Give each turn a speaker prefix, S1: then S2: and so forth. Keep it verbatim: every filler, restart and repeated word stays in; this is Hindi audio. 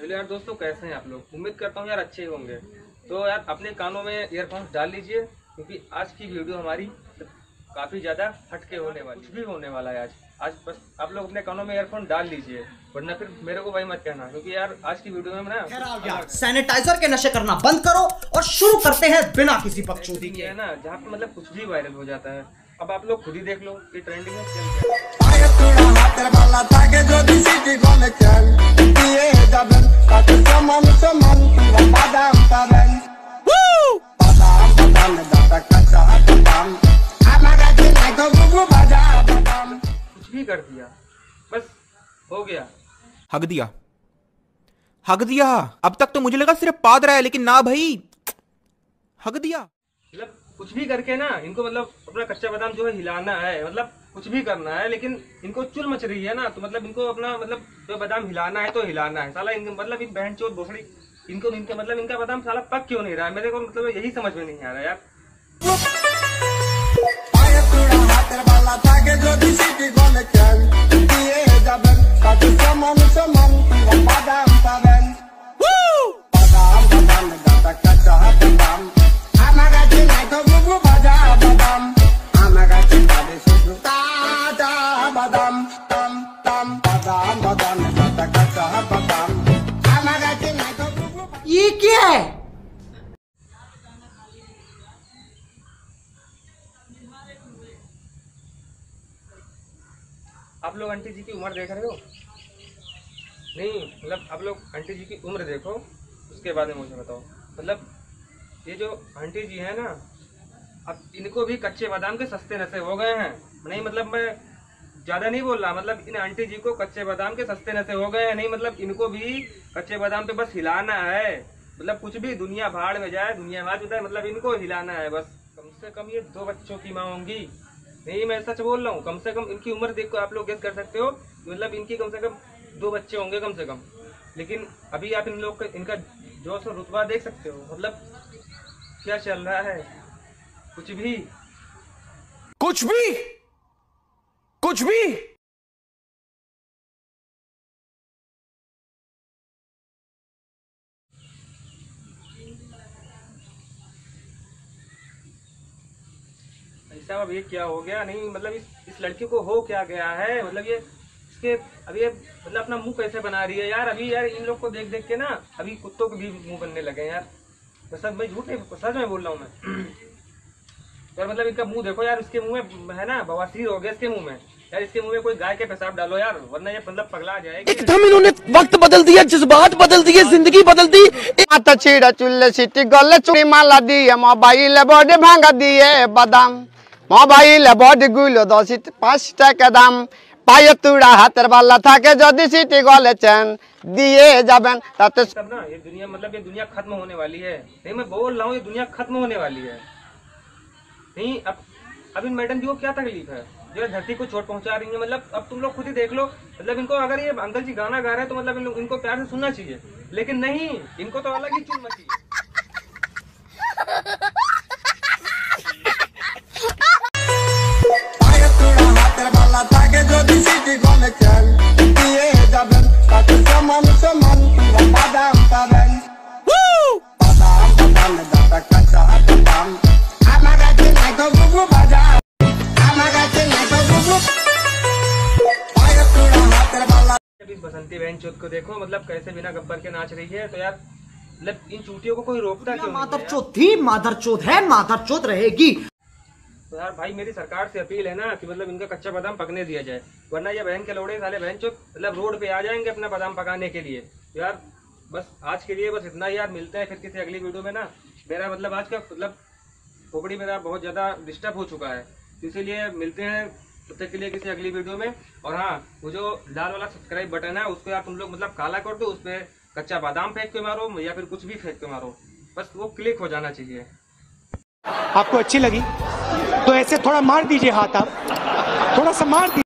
S1: हेलो यार दोस्तों, कैसे हैं आप लोग। उम्मीद करता हूँ यार अच्छे ही होंगे। तो यार अपने कानों में ईयरफोन्स डाल लीजिए, क्योंकि आज की वीडियो हमारी काफ़ी ज़्यादा हटके होने वाली, कुछ भी होने वाला है आज आज बस आप लोग अपने कानों में ईयरफोन डाल लीजिए, वरना फिर मेरे को भाई मत कहना, क्योंकि यार आज की वीडियो में ना
S2: सैनिटाइजर के नशे करना बंद करो और शुरू करते हैं बिना किसी बकचोदी के।
S1: है ना, जहाँ पे मतलब कुछ भी वायरल हो जाता है। अब आप लोग खुद ही देख लो कि ट्रेंडिंग में कुछ भी कर दिया, बस हो गया,
S3: हक दिया हक दिया। अब तक तो मुझे लगा सिर्फ पाद रहा है, लेकिन ना भाई, हक दिया।
S1: मतलब कुछ भी करके ना इनको मतलब अपना कच्चा बादाम जो है हिलाना है, मतलब कुछ भी करना है, लेकिन इनको चुल मच रही है ना, तो मतलब इनको अपना मतलब जो बादाम हिलाना है तो हिलाना है। साला इनके मतलब इन बहन चोट भोसड़ी इनको इनके मतलब इनका बादाम साला पक क्यों नहीं रहा है, मेरे को मतलब यही समझ में नहीं आ रहा यार।
S2: ये क्या है?
S1: आप लोग आंटी जी की उम्र देख रहे हो? नहीं, मतलब आप लोग आंटी जी की उम्र देखो, उसके बाद में मुझे बताओ। मतलब ये जो आंटी जी है ना, अब इनको भी कच्चे बादाम के सस्ते नशे हो गए हैं। नहीं मतलब मैं ज़्यादा नहीं बोल रहा, मतलब इन आंटी जी को कच्चे बादाम के सस्ते नशे हो गए हैं। नहीं मतलब इनको भी कच्चे बादाम पे बस हिलाना है, मतलब कुछ भी दुनिया भाड़ में जाए, दुनिया हाथ उठाए, मतलब इनको हिलाना है बस। कम से कम ये दो बच्चों की माँ होंगी। नहीं मैं सच बोल रहा हूँ, कम से कम इनकी उम्र देख कर आप लोग गेस कर सकते हो, मतलब इनकी कम से कम दो बच्चे होंगे कम से कम। लेकिन अभी आप इन लोग का इनका जो सो रुतबा देख सकते हो, मतलब क्या चल रहा है, कुछ भी
S3: कुछ भी कुछ भी
S1: ऐसा। अब ये क्या हो गया, नहीं मतलब इस इस लड़की को हो क्या गया है, मतलब ये इसके अभी ये मतलब अपना मुंह कैसे बना रही है यार। अभी यार इन लोग को देख देख के ना अभी कुत्तों के भी मुंह बनने लगे हैं यार। तो सच मैं झूठ नहीं, सच में बोल रहा हूँ मैं यार। मतलब इनका मुंह देखो यार, इसके मुंह में है ना बवासीर हो गया इसके मुंह में यार। इसके मुंह में कोई गाय के पेशाब डालो यार, वरना ये मतलब पगला जाएगी।
S4: एकदम इन्होंने वक्त बदल दिया, जज्बात बदल दिए, जिंदगी बदल दी।
S5: माता छीड़ा चुल्ले सीटी गले चुरी माला दिए, मोबाइल बॉडी भांगा दिए बादाम, मोबाइल बॉडी गुलो दस पाँच टाका दाम, पाये तुड़ा हाथेर बाला थाके जदि सीटी गले चैन दिए जाबेन ताते।
S1: तब ना ये दुनिया मतलब ये दुनिया खत्म होने वाली है। नहीं मैं बोल रहा हूँ ये दुनिया खत्म होने वाली है। नहीं अब अब इन मैडम जी को क्या तकलीफ है जो धरती को चोट पहुंचा रही है। मतलब अब तुम लोग खुद ही देख लो, मतलब इनको अगर ये अंकल जी गाना गा रहे हैं तो मतलब इन लोग इनको प्यार से सुनना चाहिए, लेकिन नहीं, इनको तो अलग ही चुन मची है। बसंती बहन चोट को देखो, मतलब कैसे बिना गब्बर के नाच रही है। तो यार मतलब इन चूटियों को कोई रोकता क्यों?
S2: मादर चोद थी, मादर चोद है, मादर चोद रहेगी।
S1: तो यार भाई मेरी सरकार से अपील है ना कि मतलब इनका कच्चा बादाम पकने दिया जाए, वरना ये बहन के लौड़े साले बहन चोद मतलब रोड पे आ जाएंगे अपना बादाम पकाने के लिए। तो यार बस आज के लिए बस इतना ही यार। मिलते हैं फिर किसी अगली वीडियो में ना। मेरा मतलब आज का मतलब खोपड़ी मेरा बहुत ज़्यादा डिस्टर्ब हो चुका है, तो इसीलिए मिलते हैं तब तक के लिए किसी अगली वीडियो में। और हाँ, वो जो लाल वाला सब्सक्राइब बटन है उस पर यार तुम लोग मतलब काला कर दो, उस पर कच्चा बादाम फेंक के मारो या फिर कुछ भी फेंक के मारो, बस वो क्लिक हो जाना चाहिए।
S4: आपको अच्छी लगी तो ऐसे थोड़ा मार दीजिए हाथ, आप थोड़ा सा मार दीजिए।